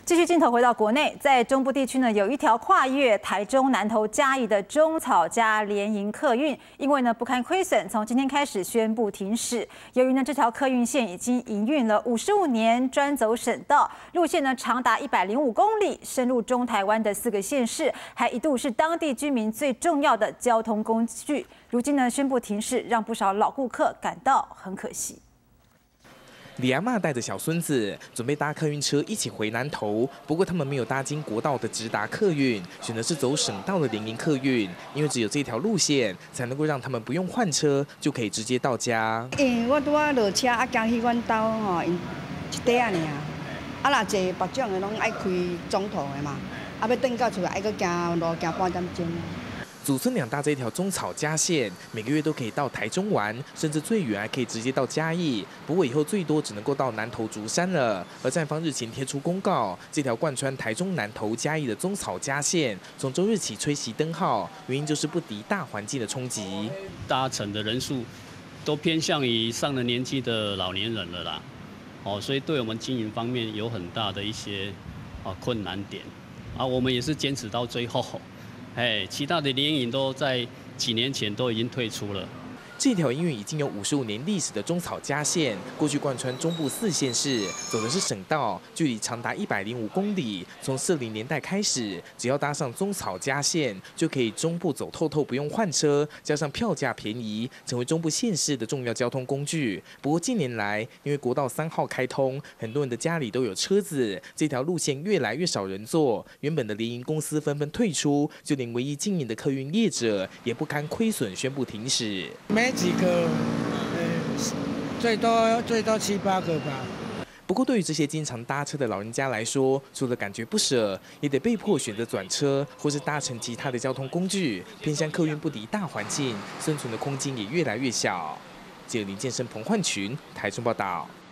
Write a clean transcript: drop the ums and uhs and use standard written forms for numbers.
继续镜头回到国内，在中部地区呢，有一条跨越台中、南投、嘉义的中草嘉联营客运，因为呢不堪亏损，从今天开始宣布停驶。由于呢这条客运线已经营运了55年，专走省道，路线呢长达105公里，深入中台湾的4个县市，还一度是当地居民最重要的交通工具。如今呢宣布停驶，让不少老顾客感到很可惜。 李阿嬷带着小孙子准备搭客运车一起回南投，不过他们没有搭经国道的直达客运，选的是走省道的联营客运，因为只有这条路线才能够让他们不用换车就可以直接到家。 因为我拄仔落车啊，刚去阮兜吼，因一块仔尔，啊若坐别种的拢爱开中途的嘛，啊要转到厝爱搁行路行半点钟。 祖孙俩搭这条中草嘉线，每个月都可以到台中玩，甚至最远还可以直接到嘉义。不过以后最多只能够到南投竹山了。而站方日前贴出公告，这条贯穿台中、南投、嘉义的中草嘉线，从周日起吹熄灯号，原因就是不敌大环境的冲击。 搭乘的人数都偏向于上了年纪的老年人了啦，所以对我们经营方面有很大的一些困难点，我们也是坚持到最后。 其他的联营都在几年前都已经退出了。 这条营运已经有55年历史的中草嘉线，过去贯穿中部4县市，走的是省道，距离长达105公里。从40年代开始，只要搭上中草嘉线，就可以中部走透透，不用换车，加上票价便宜，成为中部县市的重要交通工具。不过近年来，因为国道3号开通，很多人的家里都有车子，这条路线越来越少人坐，原本的联营公司纷纷退出，就连唯一经营的客运业者也不堪亏损，宣布停驶。 没几个，最多7、8个吧。 不过，对于这些经常搭车的老人家来说，除了感觉不舍，也得被迫选择转车，或是搭乘其他的交通工具。偏向客运不敌大环境，生存的空间也越来越小。记者林建生、彭焕群，台中报道。